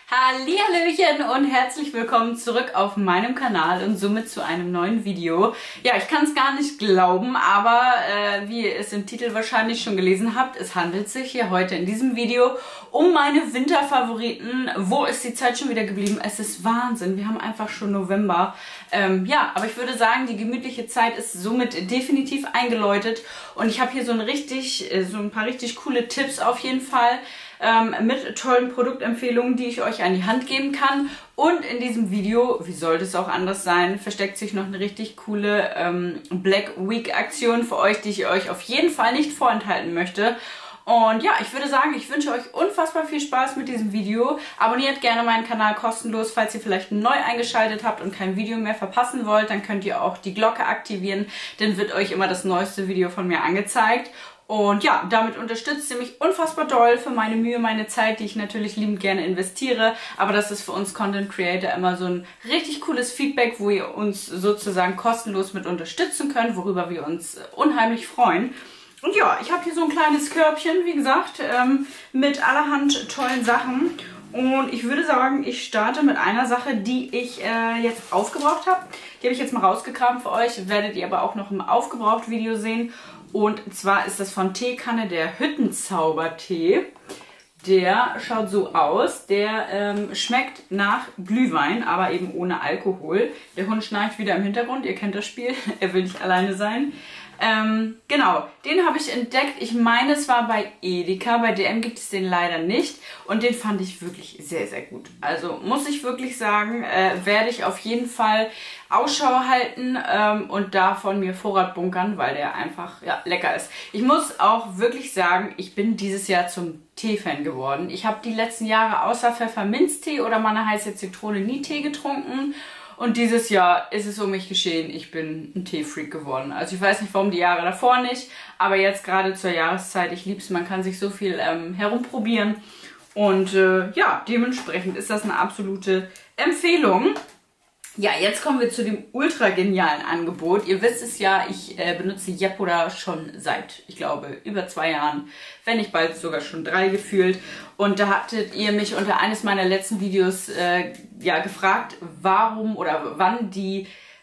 Hallihallöchen und herzlich willkommen zurück auf meinem Kanal und somit zu einem neuen Video. Ja, ich kann es gar nicht glauben, aber wie ihr es im Titel wahrscheinlich schon gelesen habt, es handelt sich hier heute in diesem Video um meine Winterfavoriten. Wo ist die Zeit schon wieder geblieben? Es ist Wahnsinn, wir haben einfach schon November. Ja, aber ich würde sagen, die gemütliche Zeit ist somit definitiv eingeläutet und ich habe hier so ein paar richtig coole Tipps auf jeden Fall. Mit tollen Produktempfehlungen, die ich euch an die Hand geben kann. Und in diesem Video, wie sollte es auch anders sein, versteckt sich noch eine richtig coole Black Week Aktion für euch, die ich euch auf jeden Fall nicht vorenthalten möchte. Und ja, ich würde sagen, ich wünsche euch unfassbar viel Spaß mit diesem Video. Abonniert gerne meinen Kanal kostenlos, falls ihr vielleicht neu eingeschaltet habt und kein Video mehr verpassen wollt. Dann könnt ihr auch die Glocke aktivieren, dann wird euch immer das neueste Video von mir angezeigt. Und ja, damit unterstützt ihr mich unfassbar doll für meine Mühe, meine Zeit, die ich natürlich liebend gerne investiere. Aber das ist für uns Content Creator immer so ein richtig cooles Feedback, wo ihr uns sozusagen kostenlos mit unterstützen könnt, worüber wir uns unheimlich freuen. Und ja, ich habe hier so ein kleines Körbchen, wie gesagt, mit allerhand tollen Sachen. Und ich würde sagen, ich starte mit einer Sache, die ich jetzt aufgebraucht habe. Die habe ich jetzt mal rausgekramt für euch, werdet ihr aber auch noch im Aufgebraucht-Video sehen. Und zwar ist das von Teekanne der Hüttenzaubertee. Der schaut so aus. Der schmeckt nach Glühwein, aber eben ohne Alkohol. Der Hund schnarcht wieder im Hintergrund. Ihr kennt das Spiel. Er will nicht alleine sein. Genau, den habe ich entdeckt. Ich meine, es war bei Edeka. Bei DM gibt es den leider nicht. Und den fand ich wirklich sehr, sehr gut. Also muss ich wirklich sagen, werde ich auf jeden Fall Ausschau halten und davon mir Vorrat bunkern, weil der einfach lecker ist. Ich muss auch wirklich sagen, ich bin dieses Jahr zum Tee-Fan geworden. Ich habe die letzten Jahre außer Pfefferminztee oder mal eine heiße Zitrone nie Tee getrunken. Und dieses Jahr ist es um mich geschehen, ich bin ein Teefreak geworden. Also ich weiß nicht, warum die Jahre davor nicht, aber jetzt gerade zur Jahreszeit, ich liebe es, man kann sich so viel herumprobieren. Und ja, dementsprechend ist das eine absolute Empfehlung. Ja, jetzt kommen wir zu dem ultra genialen Angebot. Ihr wisst es ja, ich benutze Yepoda schon seit, ich glaube, über 2 Jahren, wenn nicht bald sogar schon 3 gefühlt. Und da hattet ihr mich unter eines meiner letzten Videos gefragt, warum oder wann die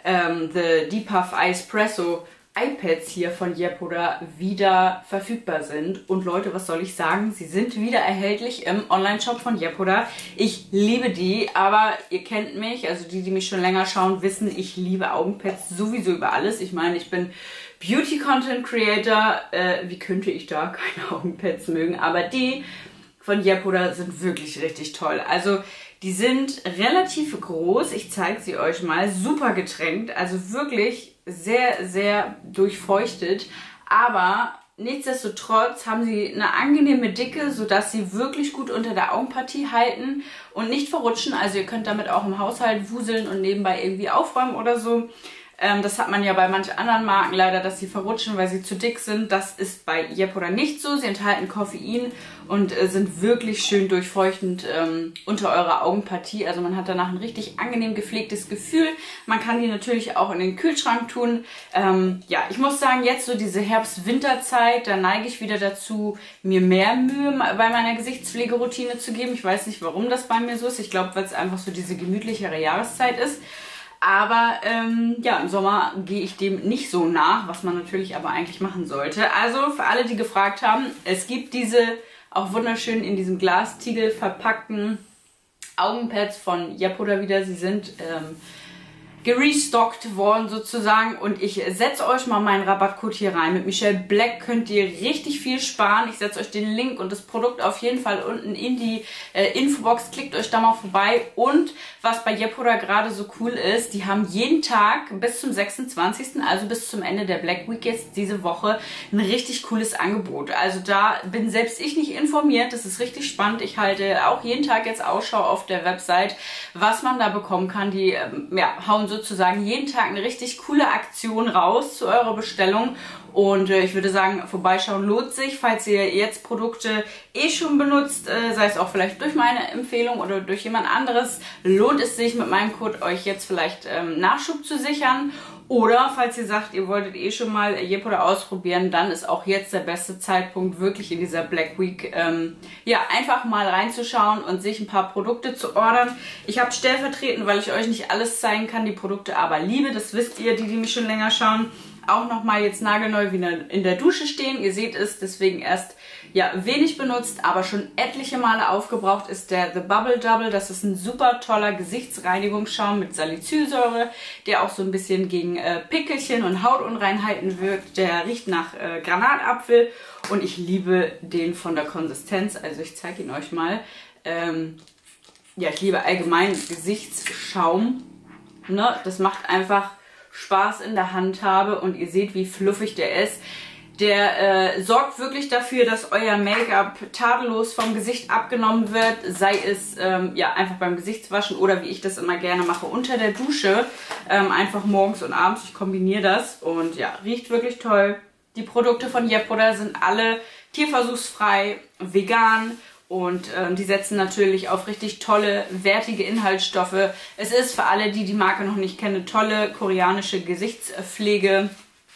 The Depuff Espresso iPads hier von Yepoda wieder verfügbar sind. Und Leute, was soll ich sagen? Sie sind wieder erhältlich im Online-Shop von Yepoda. Ich liebe die, aber ihr kennt mich, also die mich schon länger schauen, wissen, ich liebe Augenpads sowieso über alles. Ich meine, ich bin Beauty-Content-Creator. Wie könnte ich da keine Augenpads mögen? Aber die von Yepoda sind wirklich richtig toll. Also die sind relativ groß. Ich zeige sie euch mal. Super getränkt, also wirklich sehr, sehr durchfeuchtet, aber nichtsdestotrotz haben sie eine angenehme Dicke, sodass sie wirklich gut unter der Augenpartie halten und nicht verrutschen. Also ihr könnt damit auch im Haushalt wuseln und nebenbei irgendwie aufräumen oder so. Das hat man ja bei manchen anderen Marken leider, dass sie verrutschen, weil sie zu dick sind. Das ist bei Yepoda nicht so. Sie enthalten Koffein und sind wirklich schön durchfeuchtend unter eurer Augenpartie. Also man hat danach ein richtig angenehm gepflegtes Gefühl. Man kann die natürlich auch in den Kühlschrank tun. Ja, ich muss sagen, jetzt so diese Herbst-Winterzeit, da neige ich wieder dazu, mir mehr Mühe bei meiner Gesichtspflegeroutine zu geben. Ich weiß nicht, warum das bei mir so ist. Ich glaube, weil es einfach so diese gemütlichere Jahreszeit ist. Aber ja, im Sommer gehe ich dem nicht so nach, was man natürlich aber eigentlich machen sollte. Also für alle, die gefragt haben, es gibt diese auch wunderschön in diesem Glastiegel verpackten Augenpads von Yepoda wieder. Sie sind gerestockt worden sozusagen und ich setze euch mal meinen Rabattcode hier rein. Mit Michelle Black könnt ihr richtig viel sparen. Ich setze euch den Link und das Produkt auf jeden Fall unten in die Infobox. Klickt euch da mal vorbei. Und was bei Yepoda gerade so cool ist, die haben jeden Tag bis zum 26., also bis zum Ende der Black Week jetzt diese Woche, ein richtig cooles Angebot. Also da bin selbst ich nicht informiert. Das ist richtig spannend. Ich halte auch jeden Tag jetzt Ausschau auf der Website, was man da bekommen kann. Die hauen sozusagen jeden Tag eine richtig coole Aktion raus zu eurer Bestellung. Und ich würde sagen, vorbeischauen lohnt sich, falls ihr jetzt Produkte schon benutzt, sei es auch vielleicht durch meine Empfehlung oder durch jemand anderes, lohnt es sich mit meinem Code euch jetzt vielleicht Nachschub zu sichern. Oder falls ihr sagt, ihr wolltet eh schon mal Yepoda ausprobieren, dann ist auch jetzt der beste Zeitpunkt, wirklich in dieser Black Week, ja, einfach mal reinzuschauen und sich ein paar Produkte zu ordern. Ich habe stellvertretend, weil ich euch nicht alles zeigen kann, die Produkte aber liebe. Das wisst ihr, die mich schon länger schauen. Auch nochmal jetzt nagelneu wieder in der Dusche stehen. Ihr seht es, deswegen erst ja wenig benutzt, aber schon etliche Male aufgebraucht ist der The Bubble Double. Das ist ein super toller Gesichtsreinigungsschaum mit Salicylsäure, der auch so ein bisschen gegen Pickelchen und Hautunreinheiten wirkt. Der riecht nach Granatapfel und ich liebe den von der Konsistenz. Also ich zeige ihn euch mal. Ja, ich liebe allgemein Gesichtsschaum. Ne? Das macht einfach Spaß in der Handhabe und ihr seht, wie fluffig der ist. Der sorgt wirklich dafür, dass euer Make-up tadellos vom Gesicht abgenommen wird, sei es ja einfach beim Gesichtswaschen oder wie ich das immer gerne mache, unter der Dusche. Einfach morgens und abends, ich kombiniere das und ja, riecht wirklich toll. Die Produkte von Yepoda sind alle tierversuchsfrei, vegan. Und die setzen natürlich auf richtig tolle, wertige Inhaltsstoffe. Es ist für alle, die die Marke noch nicht kennen, eine tolle koreanische Gesichtspflege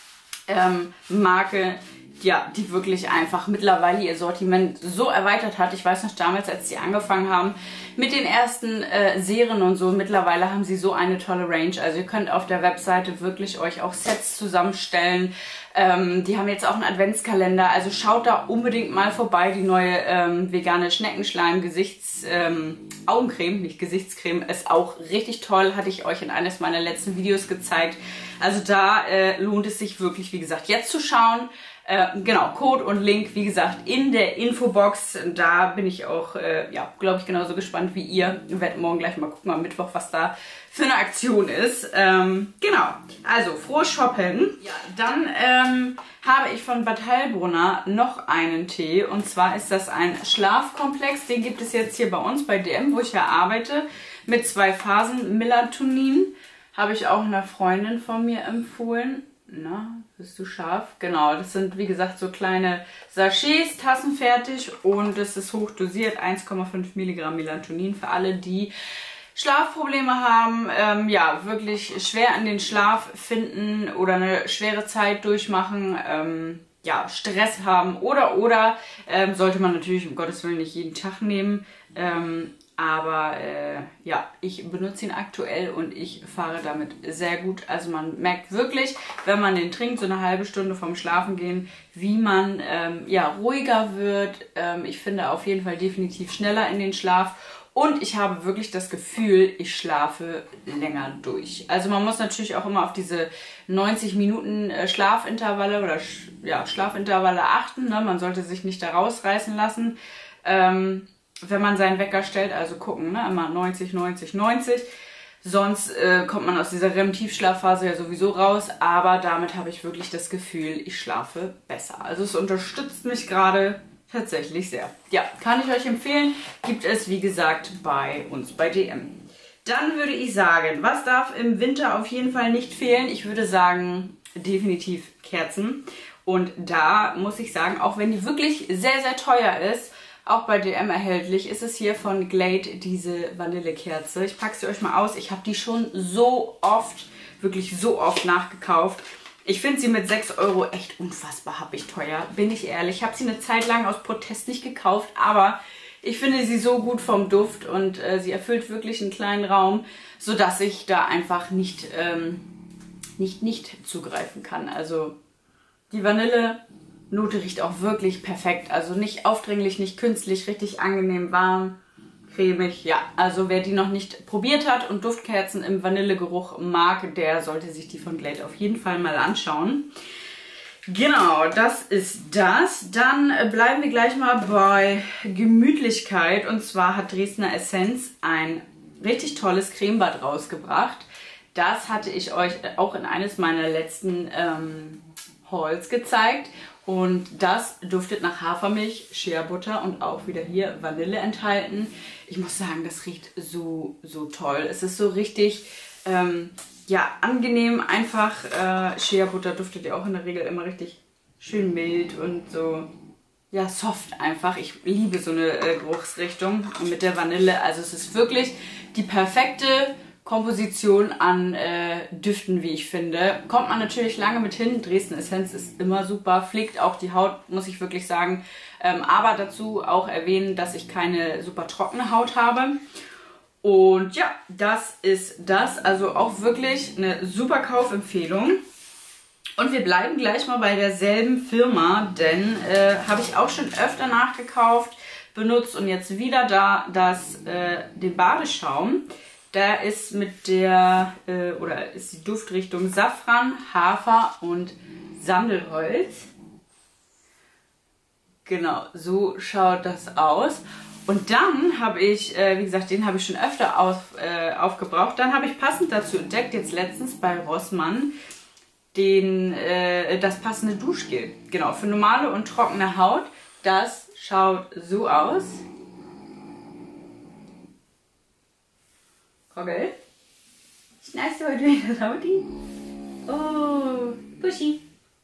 Marke, ja, die wirklich einfach mittlerweile ihr Sortiment so erweitert hat. Ich weiß noch damals, als sie angefangen haben mit den ersten Serien und so, mittlerweile haben sie so eine tolle Range. Also ihr könnt auf der Webseite wirklich euch auch Sets zusammenstellen. Die haben jetzt auch einen Adventskalender, also schaut da unbedingt mal vorbei. Die neue vegane Schneckenschleim Augencreme, nicht Gesichtscreme, ist auch richtig toll, hatte ich euch in eines meiner letzten Videos gezeigt. Also da lohnt es sich wirklich, wie gesagt, jetzt zu schauen. Genau, Code und Link, wie gesagt, in der Infobox. Da bin ich auch, ja, glaube ich, genauso gespannt wie ihr. Wir werden morgen gleich mal gucken am Mittwoch, was da für eine Aktion ist. Genau, also frohes Shoppen. Ja, dann habe ich von Bad Heilbrunner noch einen Tee. Und zwar ist das ein Schlafkomplex. Den gibt es jetzt hier bei uns bei DM, wo ich ja arbeite, mit 2 Phasen Melatonin. Habe ich auch einer Freundin von mir empfohlen. Na, bist du scharf? Genau, das sind wie gesagt so kleine Sachets, tassenfertig und es ist hoch dosiert, 1,5 Milligramm Melatonin für alle, die Schlafprobleme haben, ja, wirklich schwer in den Schlaf finden oder eine schwere Zeit durchmachen, ja, Stress haben oder sollte man natürlich um Gottes Willen nicht jeden Tag nehmen, aber ja, ich benutze ihn aktuell und ich fahre damit sehr gut. Also man merkt wirklich, wenn man den trinkt, so eine halbe Stunde vorm Schlafengehen, wie man ja, ruhiger wird. Ich finde auf jeden Fall definitiv schneller in den Schlaf. Und ich habe wirklich das Gefühl, ich schlafe länger durch. Also man muss natürlich auch immer auf diese 90 Minuten Schlafintervalle oder ja, Schlafintervalle achten. Ne? Man sollte sich nicht da rausreißen lassen. Wenn man seinen Wecker stellt, also gucken, ne? Immer 90, 90, 90. Sonst kommt man aus dieser REM-Tiefschlafphase ja sowieso raus, aber damit habe ich wirklich das Gefühl, ich schlafe besser. Also es unterstützt mich gerade tatsächlich sehr. Ja, kann ich euch empfehlen. Gibt es, wie gesagt, bei uns bei DM. Dann würde ich sagen, was darf im Winter auf jeden Fall nicht fehlen? Ich würde sagen, definitiv Kerzen. Und da muss ich sagen, auch wenn die wirklich sehr, sehr teuer ist, auch bei DM erhältlich, ist es hier von Glade diese Vanillekerze. Ich packe sie euch mal aus. Ich habe die schon so oft, wirklich so oft nachgekauft. Ich finde sie mit 6 Euro echt unfassbar happig teuer, bin ich ehrlich. Ich habe sie eine Zeit lang aus Protest nicht gekauft, aber ich finde sie so gut vom Duft und sie erfüllt wirklich einen kleinen Raum, sodass ich da einfach nicht zugreifen kann. Also die Vanillenote riecht auch wirklich perfekt. Also nicht aufdringlich, nicht künstlich, richtig angenehm warm, cremig. Ja, also wer die noch nicht probiert hat und Duftkerzen im Vanillegeruch mag, der sollte sich die von Glade auf jeden Fall mal anschauen. Genau, das ist das. Dann bleiben wir gleich mal bei Gemütlichkeit. Und zwar hat Dresdner Essenz ein richtig tolles Cremebad rausgebracht. Das hatte ich euch auch in eines meiner letzten Hauls gezeigt. Und das duftet nach Hafermilch, Shea-Butter und auch wieder hier Vanille enthalten. Ich muss sagen, das riecht so, so toll. Es ist so richtig, ja, angenehm, einfach. Shea-Butter duftet ja auch in der Regel immer richtig schön mild und so, ja, soft einfach. Ich liebe so eine Geruchsrichtung mit der Vanille. Also es ist wirklich die perfekte Komposition an Düften, wie ich finde. Kommt man natürlich lange mit hin. Dresden Essenz ist immer super, pflegt auch die Haut, muss ich wirklich sagen. Aber dazu auch erwähnen, dass ich keine super trockene Haut habe. Und ja, das ist das. Also auch wirklich eine super Kaufempfehlung. Und wir bleiben gleich mal bei derselben Firma, denn habe ich auch schon öfter nachgekauft, benutzt und jetzt wieder da den Badeschaum. Da ist mit der, ist die Duftrichtung Safran, Hafer und Sandelholz. Genau, so schaut das aus. Und dann habe ich, wie gesagt, den habe ich schon öfter aufgebraucht. Dann habe ich passend dazu entdeckt, jetzt letztens bei Rossmann, das passende Duschgel. Genau, für normale und trockene Haut. Das schaut so aus. Kogel, schneidest du heute wieder Lauti? Oh, Buschi.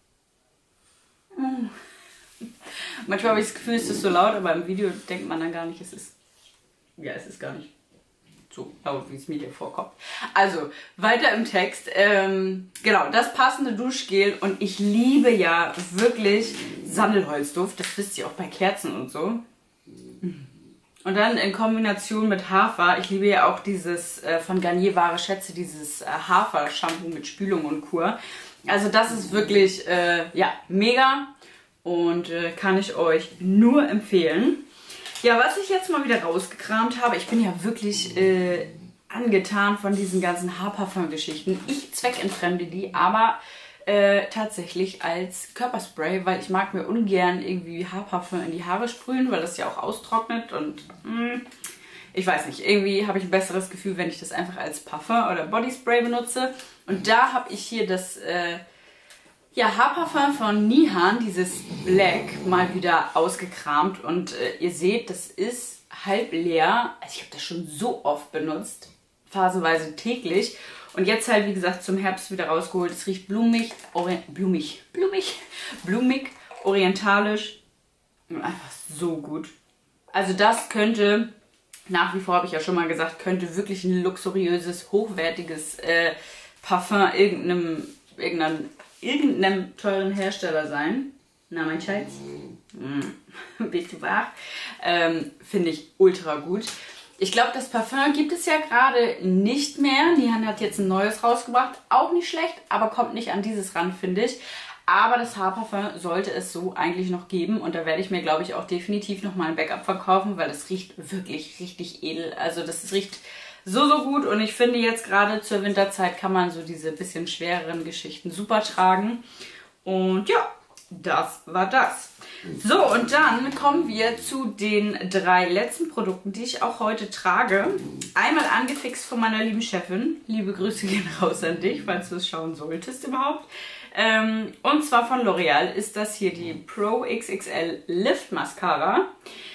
Oh. Manchmal habe ich das Gefühl, es ist so laut, aber im Video denkt man dann gar nicht, es ist gar nicht so laut, wie es mir hier vorkommt. Also, weiter im Text. Genau, das passende Duschgel und ich liebe ja wirklich Sandelholzduft. Das wisst ihr auch bei Kerzen und so. Und dann in Kombination mit Hafer. Ich liebe ja auch dieses von Garnier Wahre Schätze, dieses Hafer-Shampoo mit Spülung und Kur. Also das ist wirklich, ja, mega. Und kann ich euch nur empfehlen. Ja, was ich jetzt mal wieder rausgekramt habe, ich bin ja wirklich angetan von diesen ganzen Haarparfum-Geschichten. Ich zweckentfremde die, aber tatsächlich als Körperspray, weil ich mag mir ungern irgendwie Haarparfum in die Haare sprühen, weil das ja auch austrocknet und ich weiß nicht, irgendwie habe ich ein besseres Gefühl, wenn ich das einfach als Parfum oder Bodyspray benutze. Und da habe ich hier das Haarparfum von Nihan, dieses Black, mal wieder ausgekramt und ihr seht, das ist halb leer. Also ich habe das schon so oft benutzt, phasenweise täglich. Und jetzt halt, wie gesagt, zum Herbst wieder rausgeholt. Es riecht blumig, orientalisch und einfach so gut. Also das könnte, nach wie vor habe ich ja schon mal gesagt, könnte wirklich ein luxuriöses, hochwertiges Parfum irgendeinem teuren Hersteller sein. Na, mein Schatz? Bist du wach? Finde ich ultra gut. Ich glaube, das Parfum gibt es ja gerade nicht mehr. Nihan hat jetzt ein neues rausgebracht. Auch nicht schlecht, aber kommt nicht an dieses ran, finde ich. Aber das Haarparfum sollte es so eigentlich noch geben. Und da werde ich mir, glaube ich, auch definitiv nochmal ein Backup verkaufen, weil das riecht wirklich richtig edel. Also das riecht so, so gut. Und ich finde jetzt gerade zur Winterzeit kann man so diese bisschen schwereren Geschichten super tragen. Und ja, das war das. So, und dann kommen wir zu den 3 letzten Produkten, die ich auch heute trage. Einmal angefixt von meiner lieben Chefin. Liebe Grüße gehen raus an dich, falls du es schauen solltest überhaupt. Und zwar von L'Oreal ist das hier die Pro XXL Lift Mascara.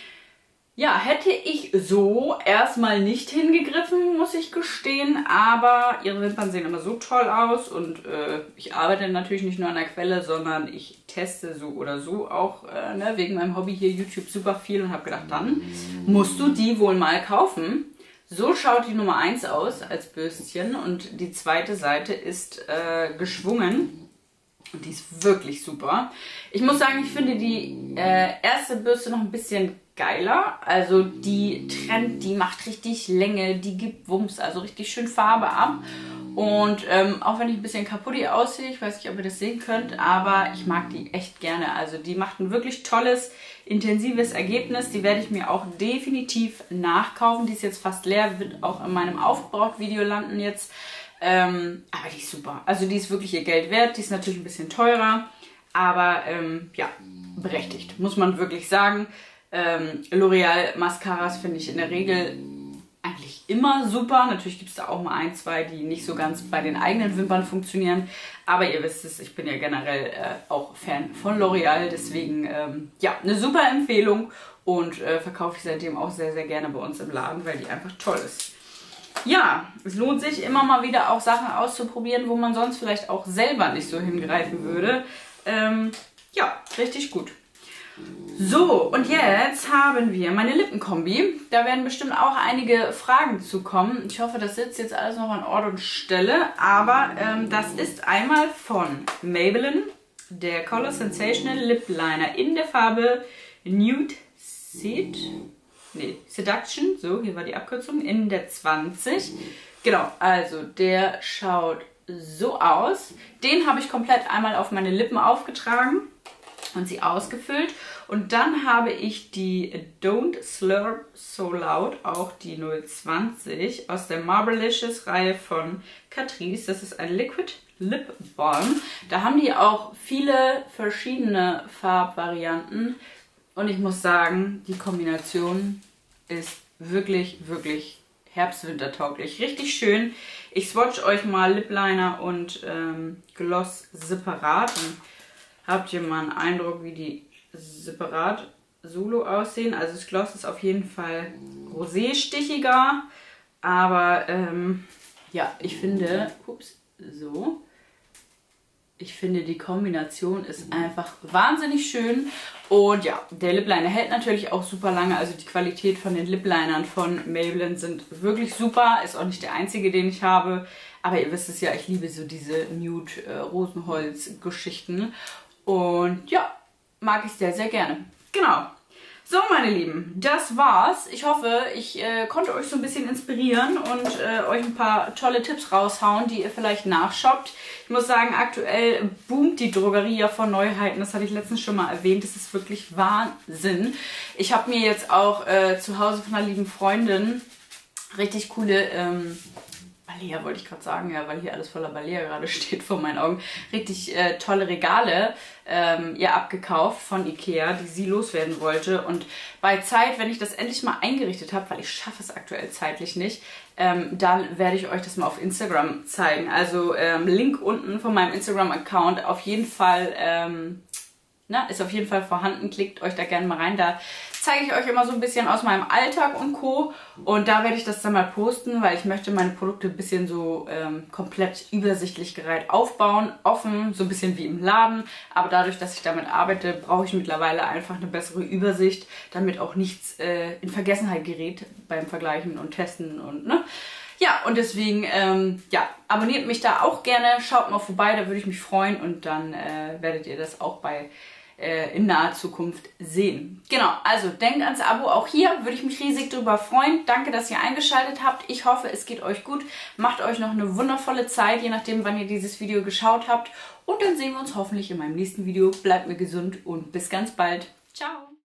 Ja, hätte ich so erstmal nicht hingegriffen, muss ich gestehen, aber ihre Wimpern sehen immer so toll aus und ich arbeite natürlich nicht nur an der Quelle, sondern ich teste so oder so auch wegen meinem Hobby hier YouTube super viel und habe gedacht, dann musst du die wohl mal kaufen. So schaut die Nummer 1 aus als Bürstchen und die zweite Seite ist geschwungen. Und die ist wirklich super. Ich muss sagen, ich finde die erste Bürste noch ein bisschen geiler. Also die trennt, die macht richtig Länge, die gibt Wumms, also richtig schön Farbe ab. Und auch wenn ich ein bisschen kaputt aussehe, ich weiß nicht, ob ihr das sehen könnt, aber ich mag die echt gerne. Also die macht ein wirklich tolles, intensives Ergebnis. Die werde ich mir auch definitiv nachkaufen. Die ist jetzt fast leer, wird auch in meinem Aufgebraucht-Video landen jetzt. Aber die ist super. Also die ist wirklich ihr Geld wert. Die ist natürlich ein bisschen teurer, aber ja, berechtigt, muss man wirklich sagen. L'Oreal Mascaras finde ich in der Regel eigentlich immer super. Natürlich gibt es da auch mal 1, 2, die nicht so ganz bei den eigenen Wimpern funktionieren. Aber ihr wisst es, ich bin ja generell auch Fan von L'Oreal. Deswegen ja, eine super Empfehlung und verkaufe ich seitdem auch sehr, sehr gerne bei uns im Laden, weil die einfach toll ist. Ja, es lohnt sich immer mal wieder auch Sachen auszuprobieren, wo man sonst vielleicht auch selber nicht so hingreifen würde. Ja, richtig gut. So, und jetzt haben wir meine Lippenkombi. Da werden bestimmt auch einige Fragen zu kommen. Ich hoffe, das sitzt jetzt alles noch an Ort und Stelle. Aber das ist einmal von Maybelline, der Color Sensational Lip Liner in der Farbe Nude Seduction. So, hier war die Abkürzung, in der 20. Genau, also der schaut so aus. Den habe ich komplett einmal auf meine Lippen aufgetragen und sie ausgefüllt. Und dann habe ich die Don't Slurp So Loud, auch die 020 aus der Marblelicious Reihe von Catrice. Das ist ein Liquid Lip Balm. Da haben die auch viele verschiedene Farbvarianten. Und ich muss sagen, die Kombination ist wirklich, wirklich herbst-wintertauglich. Richtig schön. Ich swatch euch mal Lip Liner und Gloss separat. Dann habt ihr mal einen Eindruck, wie die separat solo aussehen. Also das Gloss ist auf jeden Fall rosé-stichiger. Aber ja, ich finde, ich finde, die Kombination ist einfach wahnsinnig schön. Und ja, der Lip Liner hält natürlich auch super lange. Also die Qualität von den Lip Linern von Maybelline sind wirklich super. Ist auch nicht der einzige, den ich habe. Aber ihr wisst es ja, ich liebe so diese Nude-Rosenholz-Geschichten. Und ja, mag ich sehr, sehr gerne. Genau. So, meine Lieben, das war's. Ich hoffe, ich konnte euch so ein bisschen inspirieren und euch ein paar tolle Tipps raushauen, die ihr vielleicht nachshoppt. Ich muss sagen, aktuell boomt die Drogerie ja von Neuheiten. Das hatte ich letztens schon mal erwähnt. Das ist wirklich Wahnsinn. Ich habe mir jetzt auch zu Hause von einer lieben Freundin richtig coole Balea wollte ich gerade sagen, ja, weil hier alles voller Balea gerade steht vor meinen Augen. Richtig tolle Regale ihr abgekauft von Ikea, die sie loswerden wollte. Und bei Zeit, wenn ich das endlich mal eingerichtet habe, weil ich schaffe es aktuell zeitlich nicht, dann werde ich euch das mal auf Instagram zeigen. Also Link unten von meinem Instagram-Account auf jeden Fall, ist auf jeden Fall vorhanden. Klickt euch da gerne mal rein. Da zeige ich euch immer so ein bisschen aus meinem Alltag und Co. Und da werde ich das dann mal posten, weil ich möchte meine Produkte ein bisschen so komplett übersichtlich gereiht aufbauen. Offen, so ein bisschen wie im Laden. Aber dadurch, dass ich damit arbeite, brauche ich mittlerweile einfach eine bessere Übersicht, damit auch nichts in Vergessenheit gerät beim Vergleichen und Testen und ne. Ja, und deswegen, abonniert mich da auch gerne. Schaut mal vorbei, da würde ich mich freuen. Und dann werdet ihr das auch in naher Zukunft sehen. Genau, also denkt ans Abo auch hier, würde ich mich riesig drüber freuen. Danke, dass ihr eingeschaltet habt. Ich hoffe, es geht euch gut. Macht euch noch eine wundervolle Zeit, je nachdem, wann ihr dieses Video geschaut habt. Und dann sehen wir uns hoffentlich in meinem nächsten Video. Bleibt mir gesund und bis ganz bald. Ciao!